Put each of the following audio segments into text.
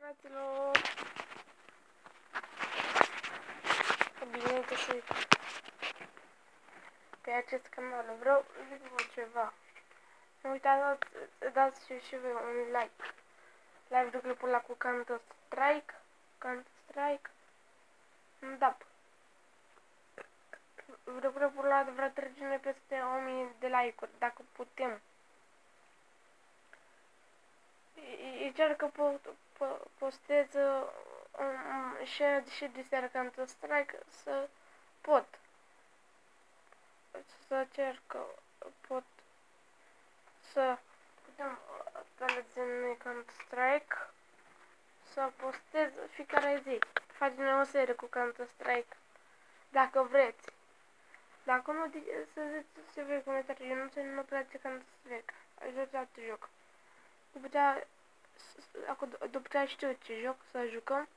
Fraților, bine ai găsit pe acest canal. Vreau să zic ceva. Nu uitați să dați și voi un like la videoclipul ăla cu Counter-Strike. Da. Videoclipul ăla vrea trece peste 1000 de like-uri, dacă putem. E cer că postez și de seara Counter-Strike să pot. Să cer că pot să putem în Counter-Strike să postez fiecare zi. Facem o serie cu Counter-Strike dacă vreți. Dacă nu, să ziceți ce vrei comentarii. Eu nu place Counter-Strike. Aș vrea alt joc. După ce știu ce joc să jucăm.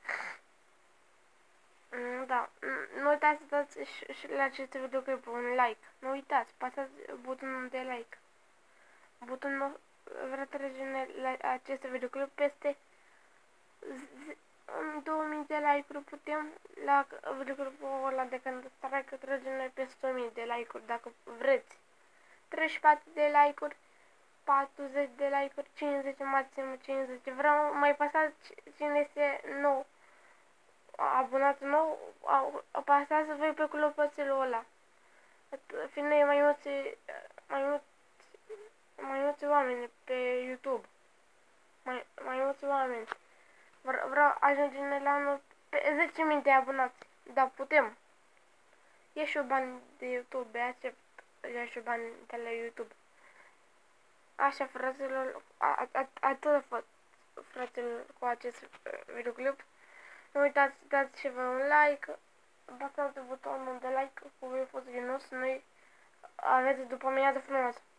Da, nu uitați să dați și la acest videoclip un like. Nu uitați, pasați butonul de like. Butonul vrea trece la acest videoclip peste 2000 de like-uri. Putem la videoclipul ăla de Counter-Strike trage noi peste 1000 de like-uri dacă vreți. 34 de like-uri, 40 de like-uri, 50, maxim 50. Vreau mai pasați cine este nou abonat nou, apăsați voi pe clopoțelul ăla. Fiind mai mulți oameni pe YouTube. Mai mulți oameni. Vreau ajunge la anul pe 10.000 de abonați. Da, putem. E și bani de YouTube, accept. E și bani de la YouTube. Așa, fraților, atât fraților cu acest videoclip. Nu uitați să dați și voi un like, apăsați butonul de like cu voi fost vinos, noi aveți după amiază frumoasă.